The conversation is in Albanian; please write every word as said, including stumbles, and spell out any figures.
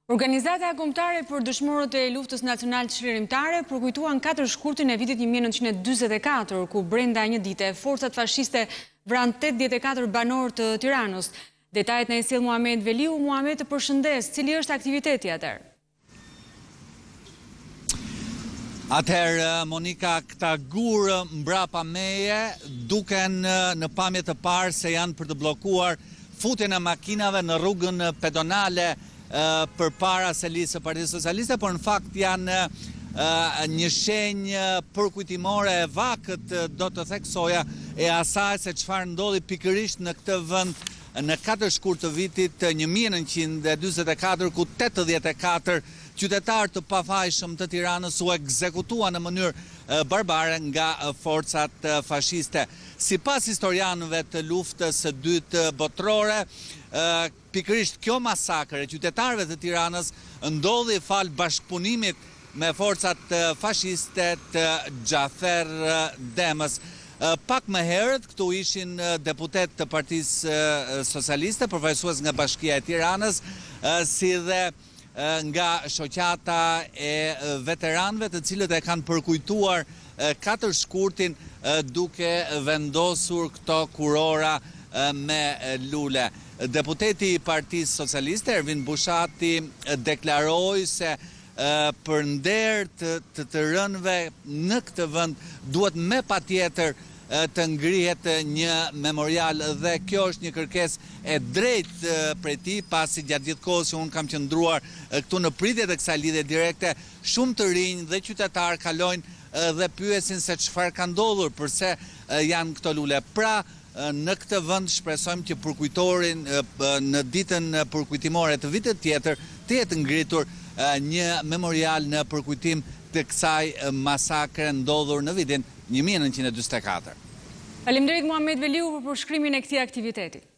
Organizata kombëtare për dëshmorët e luftës nacionale çlirimtare përkujtuan katër shkurtin e vitit një mijë e nëntëqind e dyzet e katër, ku brenda një dite forcat fashiste vranë tetëdhjetë e katër banor të Tiranës. Detajet na i sjell Muhamet Veliu. Muhamet, të përshëndes. Cili është aktiviteti atëherë? Atëherë, Monika, këta gurë mbrapa meje duken në pamje të parë se janë për të blokuar futjen e makinave në rrugën pedonale për para selisë së Partisë Socialiste, por në fakt janë një shenjë përkujtimore e vakët, do të theksoja, e asaj se çfarë ndodhi pikërisht në këtë vend në katër shkurt të vitit një mijë e nëntëqind e dyzet e katër, ku tetëdhjetë e katër qytetarë të pafajshëm të Tiranës u ekzekutuan në mënyrë barbare nga forcat fashiste. Sipas historianëve të luftës së dytë botërore, pikërisht kjo masakër e qytetarëve të Tiranës ndodhi fal bashkëpunimit me forcat fashiste të Xhafer Demës. Pak më herët këtu ishin deputet të Partisë Socialiste, përfaqësues nga Bashkia e Tiranës, si dhe nga shoqata e veteranëve, të cilët e kanë përkujtuar katër shkurtin duke vendosur këto kurora me lule. Deputeti i Partisë Socialiste, Ervin Bushati, deklaroi se për nder të të rënëve në këtë vend duhet me patjetër të ngrihet një memorial, dhe kjo është një kërkesë e drejtë prej tij, pasi gjatë gjithë kohës që unë kam qëndruar këtu në pritje të kësaj lidhje direkte, shumë të rinj dhe qytetarë kalojnë dhe pyesin se çfarë ka ndodhur, pse janë këto lule. Pra, në këtë vend shpresojmë që përkujtorin në ditën përkujtimore të vitit tjetër të jetë ngritur një memorial në përkujtim të kësaj masakre ndodhur në vitin një mijë e nëntëqind e dyzet e katër. Faleminderit Muhamet Veliu për përshkrimin e këtij aktiviteti.